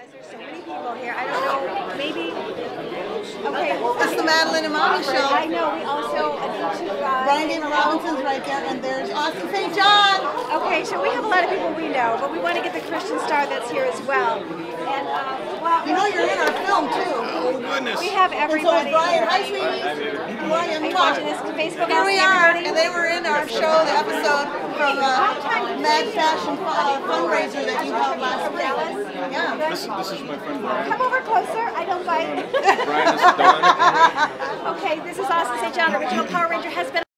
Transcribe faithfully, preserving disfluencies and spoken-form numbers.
Guys, there's so many people here. I don't know, maybe. Okay. It's the Madeline and Mommy show. I know. We also need to. Uh, Brian David Robinson's right there, and there's Austin Saint John. Okay, so we have a lot of people we know, but we want to get the Christian star that's here as well. And uh, well, you know you're in our film too. Oh goodness. We have everybody. And so is Brian. Here. Hi, sweetie. Brian, Are you watching this on Facebook? Here we are, everybody? and they were in our show, the episode from uh, Mad Fashion uh, fundraiser that you held last week. Yeah. This, this is my friend Brian. Come over closer. I don't bite. Brian, this is Don. Okay, this is Austin Saint John, original Power Ranger, has been